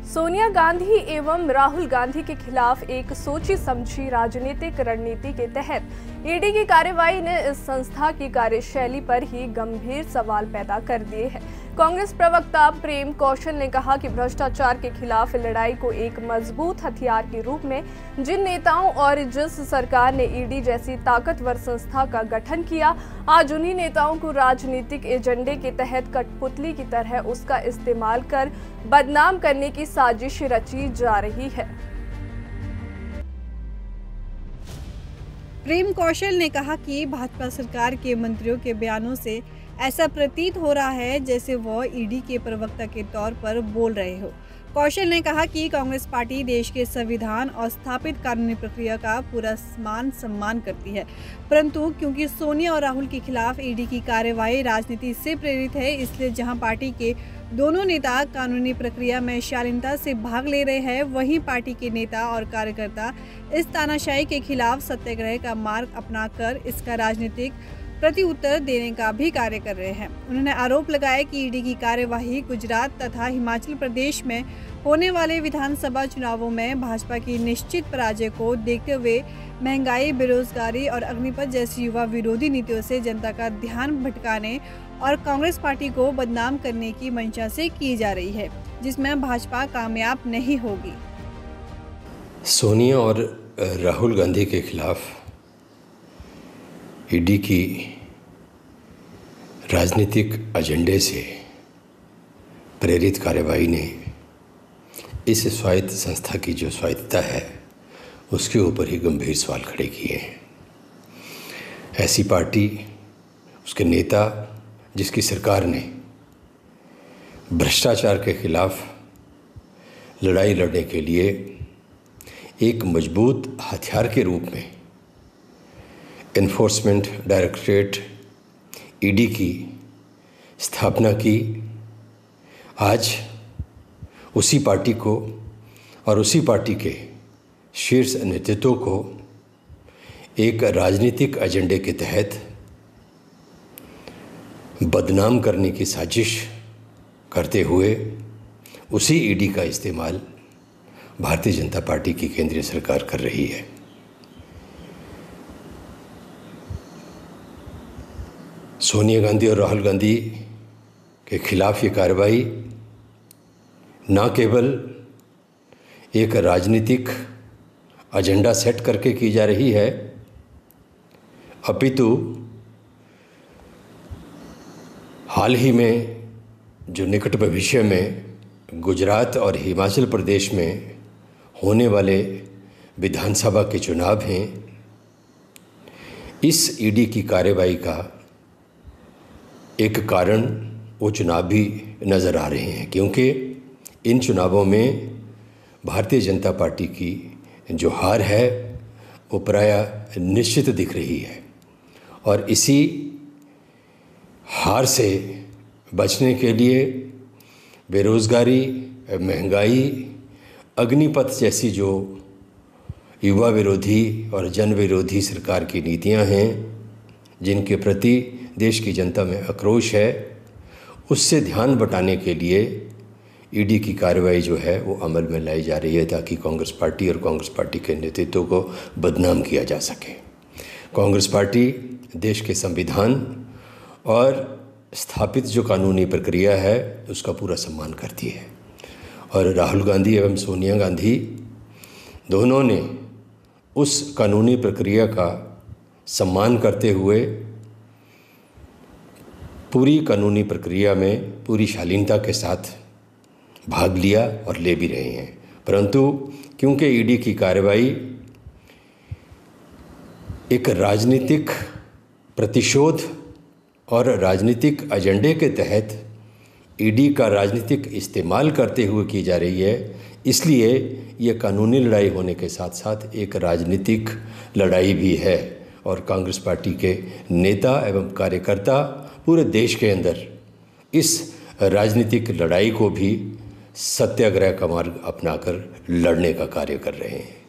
सोनिया गांधी एवं राहुल गांधी के खिलाफ एक सोची समझी राजनीतिक रणनीति के तहत ईडी की कार्रवाई ने इस संस्था की कार्यशैली पर ही गंभीर सवाल पैदा कर दिए हैं। कांग्रेस प्रवक्ता प्रेम कौशल ने कहा कि भ्रष्टाचार के खिलाफ लड़ाई को एक मजबूत हथियार के रूप में जिन नेताओं और जिस सरकार ने ईडी जैसी ताकतवर संस्था का गठन किया, आज उन्हीं नेताओं को राजनीतिक एजेंडे के तहत कठपुतली की तरह उसका इस्तेमाल कर बदनाम करने की साजिश रची जा रही है। प्रेम कौशल ने कहा कि भाजपा सरकार के मंत्रियों के बयानों से ऐसा प्रतीत हो रहा है जैसे वह ईडी के प्रवक्ता के तौर पर बोल रहे हो। कौशल ने कहा कि कांग्रेस पार्टी देश के संविधान और स्थापित कानूनी प्रक्रिया का पूरा सम्मान करती है, परंतु क्योंकि सोनिया और राहुल के खिलाफ ईडी की कार्रवाई राजनीति से प्रेरित है, इसलिए जहां पार्टी के दोनों नेता कानूनी प्रक्रिया में शालीनता से भाग ले रहे हैं, वहीं पार्टी के नेता और कार्यकर्ता इस तानाशाही के खिलाफ सत्याग्रह का मार्ग अपनाकर इसका राजनीतिक प्रत्युत्तर देने का भी कार्य कर रहे हैं। उन्होंने आरोप लगाया कि ईडी की कार्यवाही गुजरात तथा हिमाचल प्रदेश में होने वाले विधानसभा चुनावों में भाजपा की निश्चित पराजय को देखते हुए महंगाई, बेरोजगारी और अग्निपथ जैसी युवा विरोधी नीतियों से जनता का ध्यान भटकाने और कांग्रेस पार्टी को बदनाम करने की मंशा से की जा रही है, जिसमें भाजपा कामयाब नहीं होगी। सोनिया और राहुल गांधी के खिलाफ ईडी की राजनीतिक एजेंडे से प्रेरित कार्रवाई ने इस स्वायत्त संस्था की जो स्वायत्तता है उसके ऊपर ही गंभीर सवाल खड़े किए हैं। ऐसी पार्टी, उसके नेता, जिसकी सरकार ने भ्रष्टाचार के खिलाफ लड़ाई लड़ने के लिए एक मजबूत हथियार के रूप में एनफोर्समेंट डायरेक्टरेट ईडी की स्थापना की, आज उसी पार्टी को और उसी पार्टी के शीर्ष नेतृत्व को एक राजनीतिक एजेंडे के तहत बदनाम करने की साजिश करते हुए उसी ईडी का इस्तेमाल भारतीय जनता पार्टी की केंद्रीय सरकार कर रही है। सोनिया गांधी और राहुल गांधी के खिलाफ ये कार्रवाई न केवल एक राजनीतिक एजेंडा सेट करके की जा रही है, अपितु हाल ही में जो निकट भविष्य में गुजरात और हिमाचल प्रदेश में होने वाले विधानसभा के चुनाव हैं, इस ईडी की कार्रवाई का एक कारण वो चुनाव भी नज़र आ रहे हैं, क्योंकि इन चुनावों में भारतीय जनता पार्टी की जो हार है वो प्रायः निश्चित दिख रही है और इसी हार से बचने के लिए बेरोज़गारी, महंगाई, अग्निपथ जैसी जो युवा विरोधी और जन विरोधी सरकार की नीतियां हैं, जिनके प्रति देश की जनता में आक्रोश है, उससे ध्यान बटाने के लिए ईडी की कार्रवाई जो है वो अमल में लाई जा रही है, ताकि कांग्रेस पार्टी और कांग्रेस पार्टी के नेतृत्व को बदनाम किया जा सके। कांग्रेस पार्टी देश के संविधान और स्थापित जो कानूनी प्रक्रिया है उसका पूरा सम्मान करती है और राहुल गांधी एवं सोनिया गांधी दोनों ने उस कानूनी प्रक्रिया का सम्मान करते हुए पूरी कानूनी प्रक्रिया में पूरी शालीनता के साथ भाग लिया और ले भी रहे हैं। परंतु क्योंकि ईडी की कार्रवाई एक राजनीतिक प्रतिशोध और राजनीतिक एजेंडे के तहत ईडी का राजनीतिक इस्तेमाल करते हुए की जा रही है, इसलिए ये कानूनी लड़ाई होने के साथ साथ एक राजनीतिक लड़ाई भी है और कांग्रेस पार्टी के नेता एवं कार्यकर्ता पूरे देश के अंदर इस राजनीतिक लड़ाई को भी सत्याग्रह का मार्ग अपनाकर लड़ने का कार्य कर रहे हैं।